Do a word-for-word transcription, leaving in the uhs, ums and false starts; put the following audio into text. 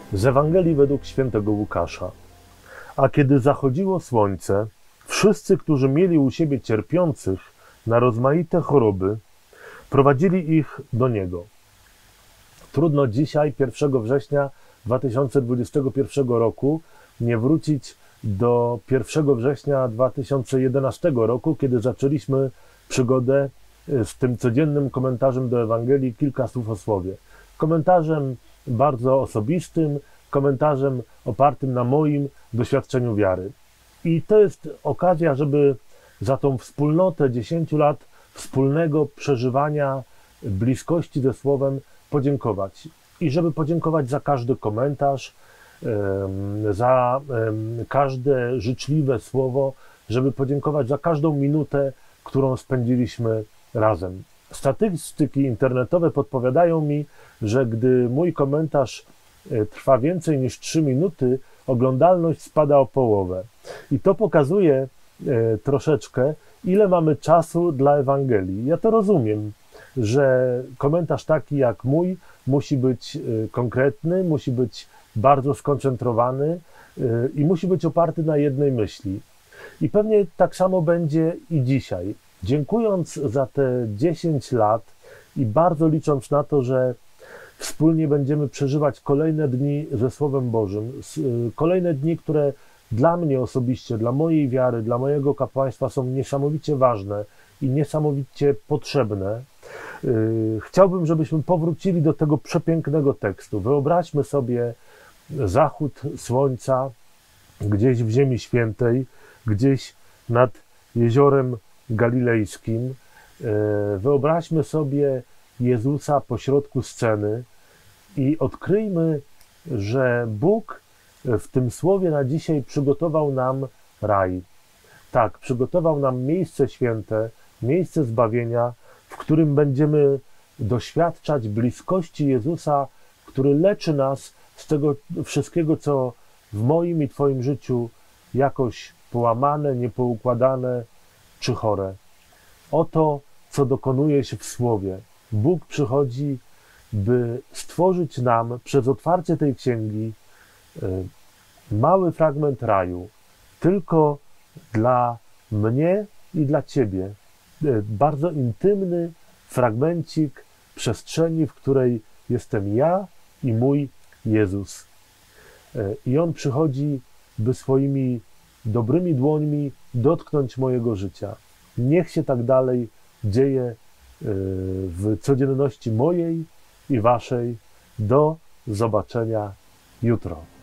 Z Ewangelii według świętego Łukasza. A kiedy zachodziło słońce, wszyscy, którzy mieli u siebie cierpiących na rozmaite choroby, prowadzili ich do Niego. Trudno dzisiaj, pierwszego września dwa tysiące dwudziestego pierwszego roku, nie wrócić do pierwszego września dwa tysiące jedenastego roku, kiedy zaczęliśmy przygodę z tym codziennym komentarzem do Ewangelii Kilka słów o słowie. Komentarzem bardzo osobistym, komentarzem opartym na moim doświadczeniu wiary. I to jest okazja, żeby za tą wspólnotę dziesięciu lat wspólnego przeżywania bliskości ze Słowem podziękować. I żeby podziękować za każdy komentarz, za każde życzliwe słowo, żeby podziękować za każdą minutę, którą spędziliśmy razem. Statystyki internetowe podpowiadają mi, że gdy mój komentarz trwa więcej niż trzy minuty, oglądalność spada o połowę. I to pokazuje troszeczkę, ile mamy czasu dla Ewangelii. Ja to rozumiem, że komentarz taki jak mój musi być konkretny, musi być bardzo skoncentrowany i musi być oparty na jednej myśli. I pewnie tak samo będzie i dzisiaj. Dziękując za te dziesięć lat i bardzo licząc na to, że wspólnie będziemy przeżywać kolejne dni ze Słowem Bożym, kolejne dni, które dla mnie osobiście, dla mojej wiary, dla mojego kapłaństwa są niesamowicie ważne i niesamowicie potrzebne. Chciałbym, żebyśmy powrócili do tego przepięknego tekstu. Wyobraźmy sobie zachód słońca gdzieś w Ziemi Świętej, gdzieś nad jeziorem galilejskim. Wyobraźmy sobie Jezusa pośrodku sceny i odkryjmy, że Bóg w tym słowie na dzisiaj przygotował nam raj. Tak, przygotował nam miejsce święte, miejsce zbawienia, w którym będziemy doświadczać bliskości Jezusa, który leczy nas z tego wszystkiego, co w moim i Twoim życiu jakoś połamane, niepoukładane czy chore. Oto, co dokonuje się w Słowie. Bóg przychodzi, by stworzyć nam przez otwarcie tej księgi mały fragment raju, tylko dla mnie i dla Ciebie. Bardzo intymny fragmencik przestrzeni, w której jestem ja i mój Jezus. I On przychodzi, by swoimi dobrymi dłońmi dotknąć mojego życia. Niech się tak dalej dzieje w codzienności mojej i Waszej. Do zobaczenia jutro.